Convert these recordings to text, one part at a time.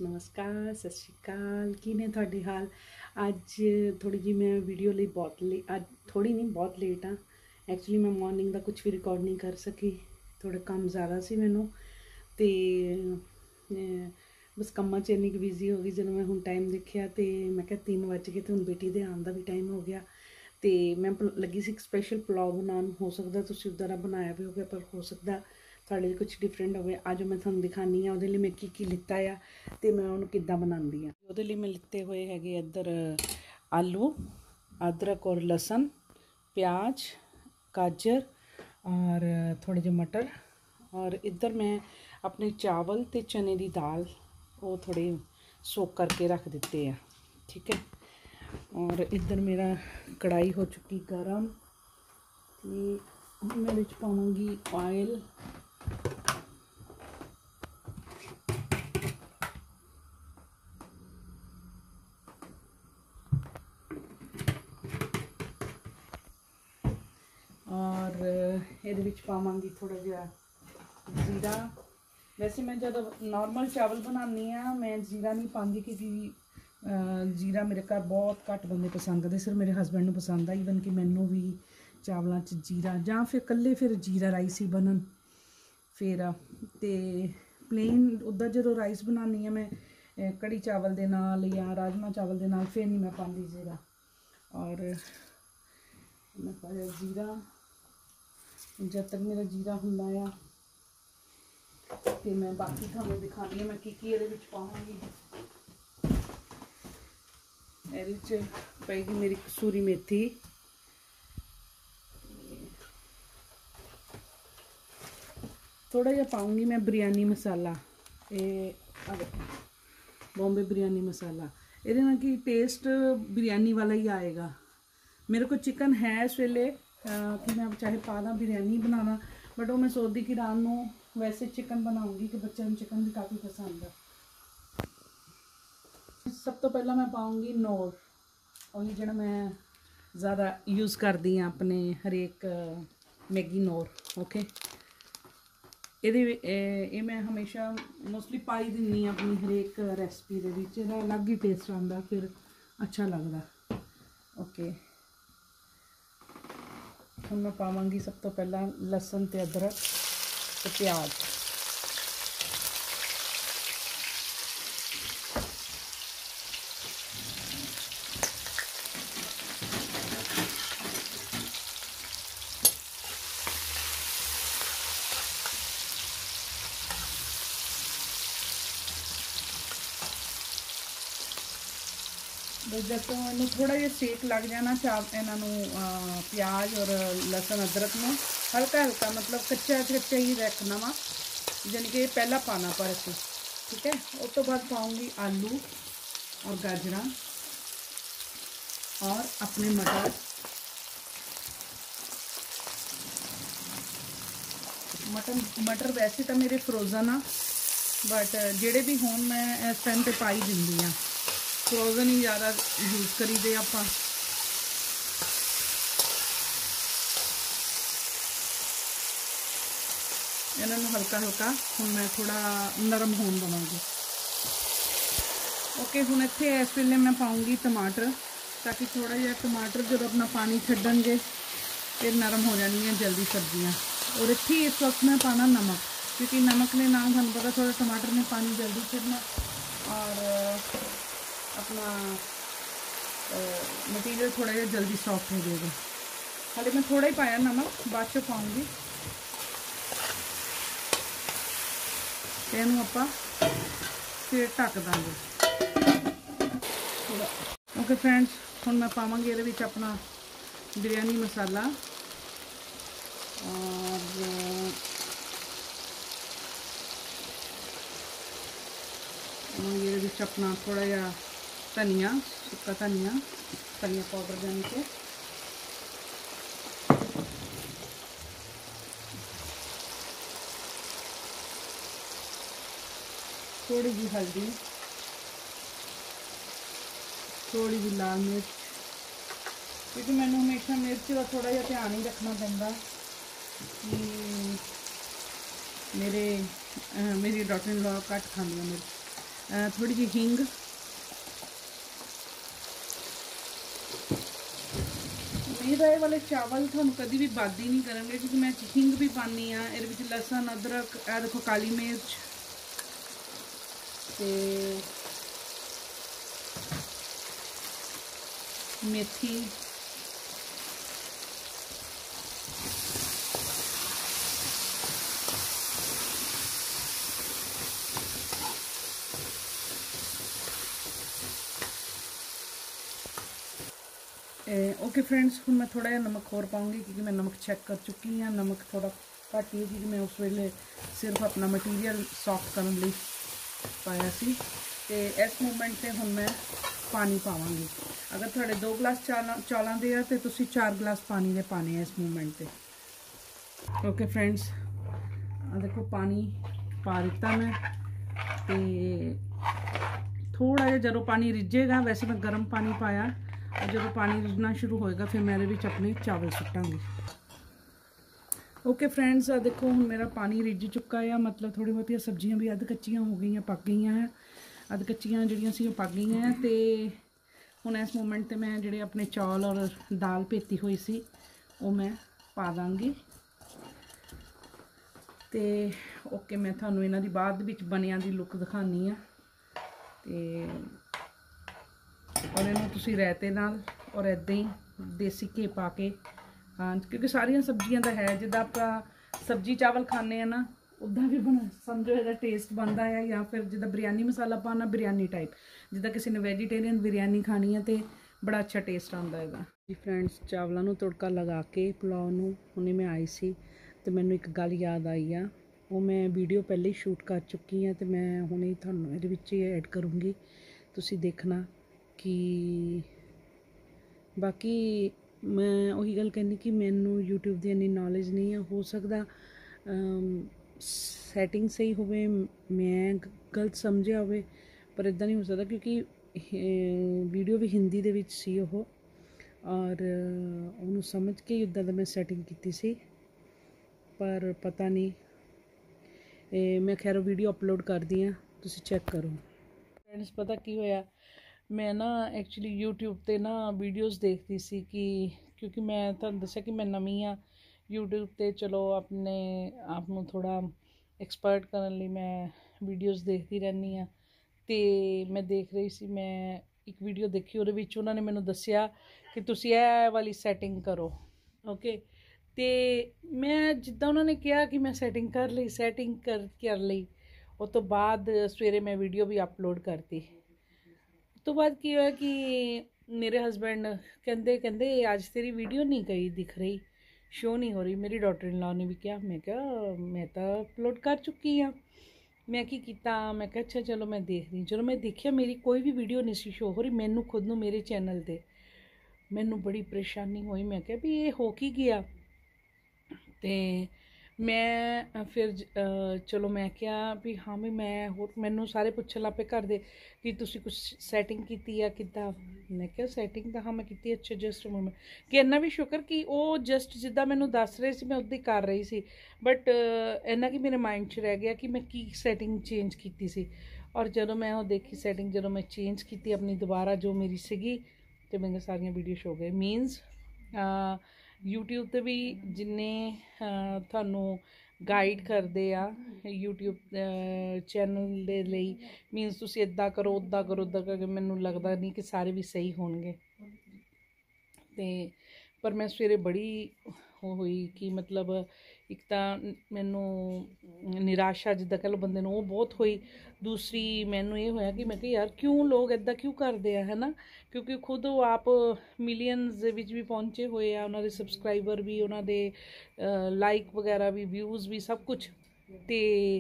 नमस्कार सत श्री अकाल की ने ਤੁਹਾਡੇ ਹਾਲ। ਅੱਜ ਥੋੜੀ ਜੀ ਮੈਂ ਵੀਡੀਓ ਲਈ ਬਹੁਤ ਅੱਜ ਥੋੜੀ ਨਹੀਂ ਬਹੁਤ ਲੇਟ ਆ। ਐਕਚੁਅਲੀ ਮੈਂ ਮਾਰਨਿੰਗ ਦਾ ਕੁਝ ਵੀ ਰਿਕਾਰਡ ਨਹੀਂ ਕਰ ਸਕੀ, ਥੋੜਾ ਕੰਮ ਜ਼ਿਆਦਾ ਸੀ ਮੈਨੂੰ ਤੇ ਬਸ ਕੰਮਾਂ 'ਚ ਇੰਨੀ ਕੁ ਬਿਜ਼ੀ ਹੋ ਗਈ। ਜਦੋਂ ਮੈਂ ਹੁਣ ਟਾਈਮ ਦੇਖਿਆ ਤੇ ਮੈਂ ਕਿਹਾ 3 ਵਜ ਗਏ ਤੇ ਹੁਣ ਬੇਟੀ ਦੇ ਆਉਣ ਦਾ ਵੀ ਟਾਈਮ ਹੋ ਗਿਆ ਤੇ ਮੈਂ ਲੱਗੀ ਸੀ ਇੱਕ ਸਪੈਸ਼ਲ ਪੁਲਾਓ ਬਣਾਉਣ। ਹੋ ਸਕਦਾ ਤੁਸੀਂ ਉੱਦਾਂ ਦਾ ਬਣਾਇਆ ਵੀ ਹੋਵੇ, ਪਰ ਹੋ ਸਕਦਾ ਤੁਹਾਡੇ ਲਈ ਕੁਝ ਡਿਫਰੈਂਟ ਹੋਵੇ। ਅੱਜ ਮੈਂ ਤੁਹਾਨੂੰ ਦਿਖਾਉਂਦੀ ਹਾਂ ਉਹਦੇ ਲਈ ਮੈਂ ਕੀ ਲਿੱਤਾ ਆ ਤੇ मैं ਉਹਨੂੰ ਕਿੱਦਾਂ ਬਣਾਉਂਦੀ ਆ। ਉਹਦੇ ਲਈ ਮੈਂ ਲਿੱਤੇ ਹੋਏ ਹੈਗੇ ਇੱਧਰ आलू, अदरक और लहसुन, प्याज, गाजर और थोड़े जे मटर, और इधर मैं अपने चावल ते चने की दाल वो थोड़े सोक करके रख दिते हैं, ठीक है। और इधर मेरा कढ़ाई हो चुकी गर्म तो मैं विच पाऊँगी ऑयल। और ये पावांगी थोड़ा जहा जीरा। वैसे मैं जब नॉर्मल चावल बनानी हाँ मैं जीरा नहीं पाती क्योंकि जीरा मेरे घर बहुत घट बंदे पसंद करते, सिर्फ मेरे हसबैंड को पसंद है। ईवन कि मैनू भी चावलों च जीरा जां फिर कल्ले फिर जीरा राइस ही बनन। फिर तो प्लेन उदा जो राइस बनानी है मैं कड़ी चावल के नाल या राजमा चावल के नाल फिर नहीं मैं पाती जीरा। और मैं पाया जीरा, जब तक मेरा जीरा हुंदा आ तो मैं बाकी थानू दिखानी है मैं की पाऊँगी। ये पेगी मेरी कसूरी मेथी, थोड़ा जहा पाऊँगी मैं बिरयानी मसाला, ये बॉम्बे बिरयानी मसाला। ये ना कि टेस्ट बिरयानी वाला ही आएगा। मेरे को चिकन है इस वेले कि मैं चाहे पादा बिरयानी बनाना, बट वो मैं सोचती कि रात को वैसे चिकन बनाऊँगी कि बच्चों को चिकन भी काफ़ी पसंद है। सब तो पहला मैं पाऊँगी नोर, और ये जो मैं ज़्यादा यूज़ करती हाँ अपने हरेक मैगी नोर, ओके। ये मैं हमेशा मोस्टली पाई दिनी अपनी हरेक रेसिपी दे विच, इहदा अलग ही टेस्ट आता, फिर अच्छा लगता, ओके। हम मैं पावांगी सब तो पहला लहसुन ते अदरक ते प्याज। जब तो इन्हों थोड़ा जहा सेक लग जाना इन्हों प्याज और लहसुन अदरक में हल्का हल्का मतलब कच्चा कच्चा ही रखना वा, यानी कि पहला पाना पर इसे, ठीक है। उस तो बाद पाऊँगी आलू और गाजर और अपने मटर। मटर वैसे तो मेरे फ्रोजन आ, बट जेड़े भी होन मैं इस टाइम पर पाई दिंदी हाँ, फ्रोजन ही ज़्यादा यूज़ करी दे आप। इन्होंने हल्का हल्का हुण मैं थोड़ा नरम होने देवांगी, ओके। हुण इत्थे इस वेले मैं पाऊँगी टमाटर, ताकि थोड़ा जिहा टमाटर जो अपना पानी छड्डणगे फिर नरम हो जाएंगी जल्दी सब्जियाँ। और इत्थे इस वक्त मैं पाना नमक, क्योंकि नमक ने नाम थानू पता थोड़ा टमाटर ने पानी जल्दी छड्डना और अपना मटीरियल थोड़ा जहा जल्दी सॉफ्ट हो जाएगा। हाले मैं थोड़ा ही पाया नमक, बाद चो पाऊँगी। इनू आप फिर ढक देंगे थोड़ा, ओके फ्रेंड्स। हुण मैं पावांगी ये अपना बिरयानी मसाला और ये अपना थोड़ा जहा धनिया, सुक्का धनिया, धनिया पाउडर यानी कि थोड़ी जी हल्दी, थोड़ी जी लाल मिर्च, क्योंकि मैंने हमेशा मिर्च का थोड़ा जहा ध्यान ही रखना पैंदा कि मेरी डॉटर इन लॉ घट खांदी मिर्च, थोड़ी जी हींग, मेरे वाले चावल थानू कभी भी बादी नहीं करेंगे क्योंकि मैं हींग भी पानी हाँ। ये लसन अदरक, यह देखो काली मिर्च ते मेथी, ओके फ्रेंड्स, हूँ मैं थोड़ा नमक होर पाऊँगी क्योंकि मैं नमक चेक कर चुकी हाँ। नमक थोड़ा घट ही क्योंकि मैं उस वेले सिर्फ अपना मटीरियल सॉफ्ट करने लिए पाया सी। ते इस मूवमेंट से हूँ मैं पानी पावांगी। अगर थोड़े 2 गिलास चौलों के तो तुसी 4 गिलास पानी के पाने इस मूवमेंट से। ओके फ्रेंड्स, देखो पानी पा दिता मैं। तो थोड़ा जिहा जो पानी रिझेगा, वैसे मैं गर्म पानी पाया, और जो पानी रिझना शुरू होएगा फिर मैं अपने चावल सुटांगी। ओके फ्रेंड्स, देखो हुण मेरा पानी रिझ चुका है, मतलब थोड़ी बहुत सब्जियां भी अध कच्चियां हो गई, पक गई हैं, अध कच्चियां जिहड़ियां सी पक गई हैं। तो हुण इस मोमेंट ते मैं जिहड़े अपने चौल और दाल भेती हुई सी वो मैं पा दांगी। तो ओके, मैं थानू इन्हां दी बाद विच बनिया दी लुक दिखानी आ। और इन्हूं तुसीं रायते नाल और इदां ही देसी घी पा के, हाँ, क्योंकि सारिया सब्जियां का है जिद्दां आपां सब्जी चावल खाने हैं ना, उदा भी बना समझो ਇਹਦਾ टेस्ट बनता है। या फिर जिद्दां बिरयानी मसाला पाना, बिरयानी टाइप, जिद्दां किसी ने वेजीटेरियन बिरयानी खानी है तो बड़ा अच्छा टेस्ट आता है जी। फ्रेंड्स, चावलों नूं तड़का लगा के पुलाव नूं हुणे मैं आई सी, तो मैनूं एक गल याद आई आ, वो मैं वीडियो पहले ही शूट कर चुकी हाँ, तो मैं हुणे तुहानूं इहदे विच ही ऐड करूँगी, तुसीं देखना कि बाकी मैं वही गल कहनी कि मैनू यूट्यूब की इन्नी नॉलेज नहीं है। हो सकता सैटिंग सही हो, मैं गलत समझिया हो, पर इदा नहीं हो सकता क्योंकि वीडियो भी हिंदी दे विच सी ओह, और उन्होंने समझ के ही उदा मैं सैटिंग की सी, पर पता नहीं। मैं खैर वीडियो अपलोड कर दी हाँ, तुसीं चैक करो। फ्रेंड्स, पता की होया, मैं ना एक्चुअली यूट्यूब ते ना वीडियोज़ देखती सी कि क्योंकि मैं तुहानूं दस्सिया कि मैं नवीं हाँ यूट्यूब ते, चलो अपने आप नूं थोड़ा एक्सपर्ट करने लई मैं वीडियोज़ देखती रहनी हाँ। तो मैं देख रही सी, मैं एक वीडियो देखी, उहदे विच उन्होंने मैनूं दस्सिया कि तुसीं इह वाली सैटिंग करो। ओके, तो मैं जिद्दां उन्होंने कहा कि मैं सैटिंग कर ली, सैटिंग कर ली, उस तो बाद सवेरे मैं वीडियो भी अपलोड करती। तो बाद की होया कि मेरे हस्बैंड कहते कहते आज तेरी वीडियो नहीं गई दिख रही, शो नहीं हो रही। मेरी डॉटर इन लॉ ने भी कहा, मैं क्या मैं तो अपलोड कर चुकी हाँ। मैं की कीता, मैं कहा अच्छा चलो मैं देख रही। चलो मैं देखिया मेरी कोई भी वीडियो नहीं सी शो हो रही, मैनू खुद नू मेरे चैनल ते मैनू बड़ी परेशानी हुई। मैं क्या भी ये हो की गया। तो मैं फिर चलो मैं क्या भी हाँ भी मैं हो मैनू सारे पुछन लग पे घर दे कि तुसी कुछ सैटिंग की या किदा। मैं क्या सैटिंग तो हाँ मैं की, अच्छा जस्ट मोमेंट कि इन्ना भी शुक्र कि वो जस्ट जिदा मैनू दस रहे सी मैं उदा ही कर रही सी, बट इन्ना कि मेरे माइंड च रह गया कि मैं की सैटिंग चेंज की सी। और जो मैं वो देखी सैटिंग, जो मैं चेंज की अपनी दोबारा जो मेरी सीगी, तो मेरे सारिया वीडियो शो गए। मीनस यूट्यूब ते भी जिन्ने थानू गाइड करते आ यूट्यूब चैनल दे लई, मीनस तुसी इदा करो उदा करो उदा करके, मैनू लगता नहीं कि सारे भी सही होणगे। ते पर मैं सवेरे बड़ी वो हुई कि मतलब एक तो मैनू निराशा जिद्दां कह लो बंदे नूं वो बहुत हुई। दूसरी मैनू ये होया कि मैं कि यार क्यों लोग इदा क्यों करते हैं, है ना, क्योंकि खुद वो आप मिलियनस दे विच भी पहुंचे हुए आ, उन्होंने सबसक्राइबर भी, उन्होंने लाइक वगैरह भी, व्यूज़ भी, सब कुछ। ते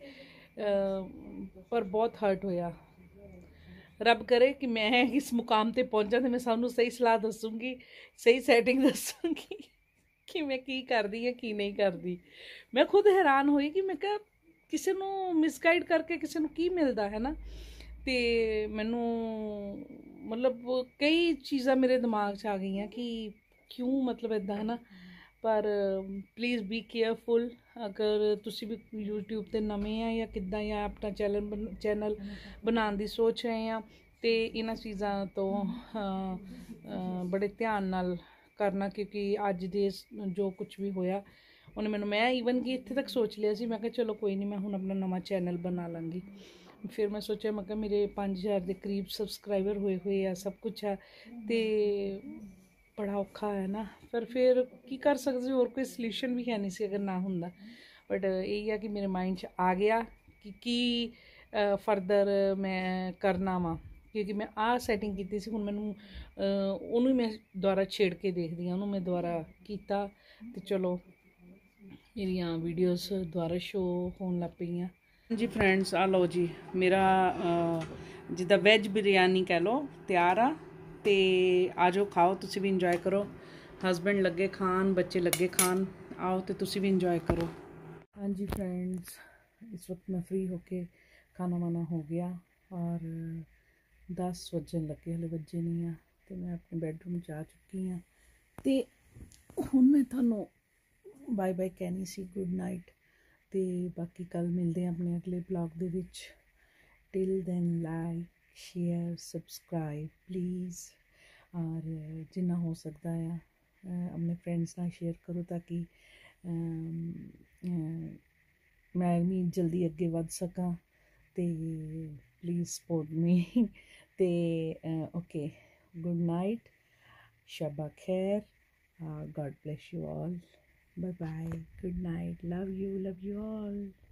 पर बहुत हर्ट होया। रब करे कि मैं इस मुकाम ते पहुंचा तो मैं सानू सही सलाह दसूँगी, सही सैटिंग दसूँगी कि मैं की करदी है की नहीं करदी। मैं खुद हैरान हुई कि मैं क्या किसी नू मिसगाइड करके किसी नू की मिलता है ना। तो मैनू मतलब कई चीज़ां मेरे दिमाग च आ गई कि क्यों मतलब इदा है ना। पर प्लीज़ बी केयरफुल। अगर तुसी भी यूट्यूब ते नਵੇਂ ਆ ਜਾਂ ਕਿੱਦਾਂ ਜਾਂ ਆਪਣਾ ਚੈਨਲ ਬਣਾਉਣ ਦੀ ਸੋਚ ਰਹੇ ਆ ਤੇ ਇਹਨਾਂ ਚੀਜ਼ਾਂ ਤੋਂ ਬੜੇ ਧਿਆਨ ਨਾਲ ਕਰਨਾ, ਕਿਉਂਕਿ ਅੱਜ ਦੇ ਜੋ ਕੁਝ ਵੀ ਹੋਇਆ ਉਹਨੇ ਮੈਨੂੰ, ਮੈਂ ਈਵਨ ਕਿ ਇੱਥੇ ਤੱਕ ਸੋਚ ਲਿਆ ਸੀ, ਮੈਂ ਕਿਹਾ ਚਲੋ ਕੋਈ ਨਹੀਂ, ਮੈਂ ਹੁਣ ਆਪਣਾ ਨਵਾਂ ਚੈਨਲ ਬਣਾ ਲਾਂਗੀ। ਫਿਰ ਮੈਂ ਸੋਚਿਆ, ਮੈਂ ਕਿਹਾ ਮੇਰੇ 5000 ਦੇ ਕਰੀਬ ਸਬਸਕ੍ਰਾਈਬਰ ਹੋਏ ਆ, ਸਭ ਕੁਛ ਆ ਤੇ ਬੜਾ ਔਖਾ ਹੈ ਨਾ। ਪਰ ਫਿਰ ਕੀ ਕਰ ਸਕਦੇ, ਹੋਰ ਕੋਈ ਸੋਲਿਊਸ਼ਨ ਵੀ ਹੈ ਨਹੀਂ ਸੀ ਅਗਰ ਨਾ ਹੁੰਦਾ। ਬਟ ਇਹ ਆ ਕਿ ਮੇਰੇ ਮਾਈਂਡ 'ਚ ਆ ਗਿਆ ਕਿ ਕੀ ਫਰਦਰ ਮੈਂ ਕਰਨਾ ਵਾ, ਕਿਉਂਕਿ ਮੈਂ ਆਹ ਸੈਟਿੰਗ ਕੀਤੀ ਸੀ। ਹੁਣ ਮੈਨੂੰ ਉਹਨੂੰ ਮੈਂ ਦੁਬਾਰਾ ਛੇੜ ਕੇ ਦੇਖਦੀ ਹਾਂ, ਉਹਨੂੰ ਮੈਂ ਦੁਬਾਰਾ ਕੀਤਾ ਤੇ ਚਲੋ ਮੇਰੀਆਂ ਵੀਡੀਓਜ਼ ਦੁਬਾਰਾ ਸ਼ੋ ਹੋਣ ਲੱਗ ਪਈਆਂ। जी फ्रेंड्स, आ लो जी मेरा जिद्दां वैज बिरयानी कह लो तैयार आ ते आ जाओ खाओ, तुसी भी इंजॉय करो। हस्बैंड लगे खान, बच्चे लगे खान, आओ तो तुसी भी इंजॉय करो। हाँ जी फ्रेंड्स, इस वक्त मैं फ्री होके खाना वाना हो गया और 10 वजन लगे, हले बजे नहीं आ तो मैं अपने बैडरूम जा चुकी हाँ। तो हुण मैं थानू बाय बाय कहनी सी, गुड नाइट। ਤੇ ਬਾਕੀ ਕੱਲ ਮਿਲਦੇ ਹਾਂ ਆਪਣੇ ਅਗਲੇ ਬਲੌਗ ਦੇ ਵਿੱਚ। Till then like, share, subscribe please, ਔਰ ਜਿੰਨਾ ਹੋ ਸਕਦਾ ਆ ਆਪਣੇ ਫਰੈਂਡਸ ਨਾਲ ਸ਼ੇਅਰ ਕਰੋ ਤਾਂ ਕਿ ਮੈਂ ਵੀ ਜਲਦੀ ਅੱਗੇ ਵੱਧ ਸਕਾਂ। ਤੇ ਪਲੀਜ਼ ਸਪੋਰਟ ਮੀ। ਤੇ ਓਕੇ, ਗੁੱਡ ਨਾਈਟ, ਸ਼ਬਾ ਖੈਰ, God bless you all. Bye bye, good night, love you all.